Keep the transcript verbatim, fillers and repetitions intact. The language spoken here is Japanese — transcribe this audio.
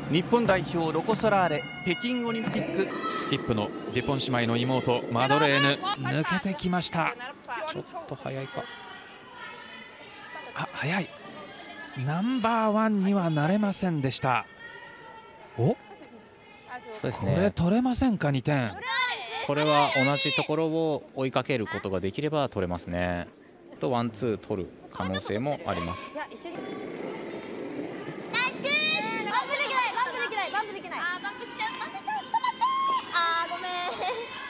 日本代表ロコ・ソラーレ、北京オリンピックスキップのデュポン姉妹の妹マドレーヌ、抜けてきました。ちょっと早いか。あ、早い。ナンバーワンにはなれませんでした。お、 そうですね、 これ取れませんか。にてん。 これは同じところを追いかけることができれば取れますね。とワンツー取る可能性もあります。 バンプできないバンプできないバンプできない。あーバンプしちゃうバンプしちゃう。止まって。あーごめん。